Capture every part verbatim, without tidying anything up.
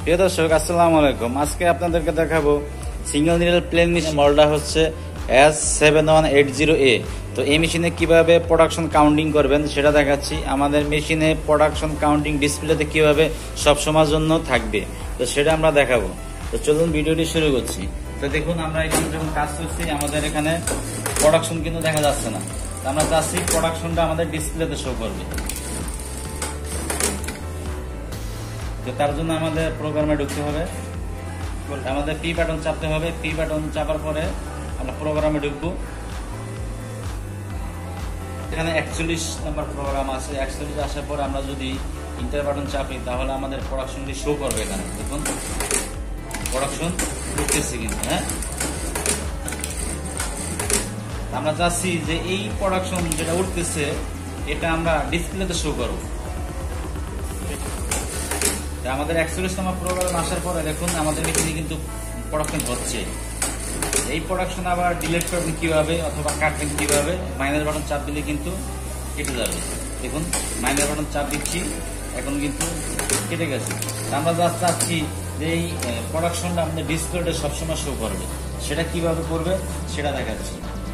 প্রিয় দর্শক আসসালামু আলাইকুম। আজকে আপনাদেরকে দেখাবো সিঙ্গেল নিডল প্লেন মেশিন মডেলটা হচ্ছে S seven one eight zero A. তো এই মেশিনে কিভাবে প্রোডাকশন কাউন্টিং করবেন সেটা দেখাচ্ছি। আমাদের মেশিনে প্রোডাকশন কাউন্টিং ডিসপ্লেতে কিভাবে সবসময়ের জন্য থাকবে তো সেটা আমরা দেখাবো। তো চলুন ভিডিওটি শুরু করছি। তো দেখুন আমরা এখানে যখন কাজ করছি আমাদের এখানে প্রোডাকশন কিন্তু দেখা যাচ্ছে না। আমরা চাচ্ছি প্রোডাকশনটা আমাদের ডিসপ্লেতে শো করবে। তো তার জন্য আমাদের প্রোগ্রামে ঢুকতে হবে, আমাদের পি বাটন চাপতে হবে। পি বাটন চাপার পরে আমরা প্রোগ্রামে ঢুকবো। এখানে একচল্লিশ নাম্বার প্রোগ্রাম আছে। একচল্লিশ আসার পর আমরা যদি ইন্টার বাটন চাপি তাহলে আমাদের প্রোডাকশনটি শো করবে। এখানে দেখুন প্রোডাকশন ঢুকতেছে কিন্তু। হ্যাঁ, আমরা চাচ্ছি যে এই প্রোডাকশন যেটা উঠতেছে এটা আমরা ডিসপ্লেতে শো করবো। আমাদের একচল্লিশ নম্বর প্রোগ্রাম আসার পরে দেখুন আমাদের মেশিনে কিন্তু প্রোডাকশন হচ্ছে। এই প্রোডাকশন আবার ডিলিট করবেন কিভাবে অথবা কাটবেন কিভাবে, মাইনাস বাটন চাপ দিলে কিন্তু কেটে যাবে। দেখুন মাইনাস বাটন চাপ দিচ্ছি, এখন কিন্তু কেটে গেছে। আমরা যা চাচ্ছি যে এই প্রোডাকশনটা আমাদের ডিসপ্লেতে সবসময় শো করবে, সেটা কিভাবে করবে সেটা দেখাচ্ছি।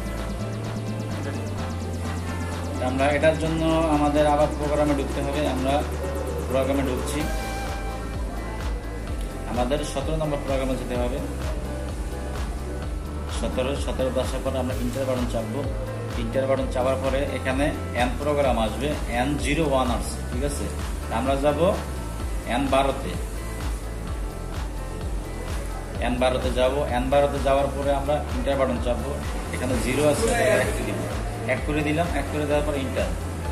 আমরা এটার জন্য আমাদের আবার প্রোগ্রামে ঢুকতে হবে। আমরা প্রোগ্রামে ঢুকছি, আমাদের সতেরো নম্বর প্রোগ্রামে যেতে হবে। সতেরো সতেরো আসার পরে আমরা ইন্টার বাটন চাপবো। ইন্টার বাটন চাপার পরে এখানে এন প্রোগ্রাম আসবে, এন জিরো ওয়ান আসছে। ঠিক আছে, আমরা যাব এন বারোতে। এন বারোতে যাবো। এন বারোতে যাওয়ার পরে আমরা ইন্টার বাটন চাপবো। এখানে জিরো আছে, এক করে দিলাম। এক করে দেওয়ার পরে ইন্টার,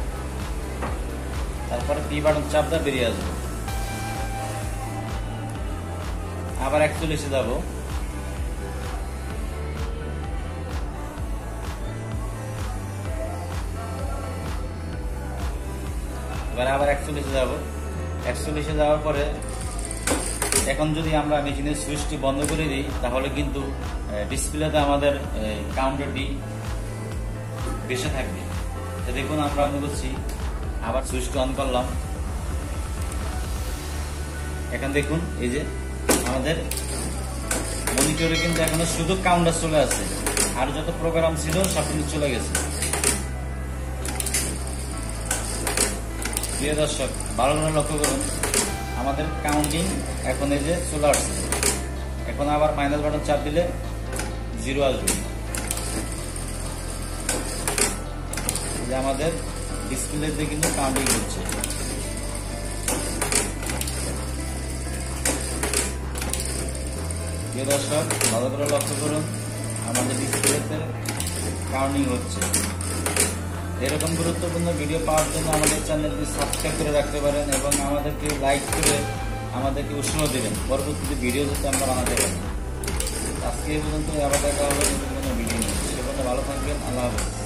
তারপরে পি বাটন চাপ দেওয়া বেরিয়ে আসবো। আবার একচল্লিশে যাব। এবার আবার একচল্লিশে যাব। একচল্লিশে যাওয়ার পরে এখন যদি আমরা মেশিনের সুইচটি বন্ধ করে দিই তাহলে কিন্তু ডিসপ্লেতে আমাদের কাউন্টারটি বেশি থাকবে। তো দেখুন আমরা অন করছি, আবার সুইচটি অন করলাম। এখন দেখুন এই যে আমাদের মনিটরে কিন্তু এখনো শুধু কাউন্টার চলে আসছে, আর যত প্রোগ্রাম ছিল সব কিন্তু চলে গেছে। প্রিয় দর্শক ভালো করে লক্ষ্য করুন, আমাদের কাউন্টিং এখন এই যে চলে আসছে। এখন আবার মাইনাস বাটন চাপ দিলে জিরো আসবে। যে আমাদের ডিসপ্লেতে কিন্তু কাউন্টিং হচ্ছে। প্রিয় দর্শক ভালো করে লক্ষ্য করুন, আমাদের ডিসপ্লেতে কাউন্টিং হচ্ছে। এরকম গুরুত্বপূর্ণ ভিডিও পাওয়ার জন্য আমাদের চ্যানেলটি সাবস্ক্রাইব করে রাখতে পারেন এবং আমাদেরকে লাইক করে আমাদেরকে উৎসাহ দেবেন পরবর্তীতে ভিডিও যাতে আমরা বানাতে পারি। আজকে এই পর্যন্ত আবার দেখা হবে নতুন কোনো ভিডিও নিয়ে। সে পর্যন্ত ভালো থাকবেন। আল্লাহ হাফেজ।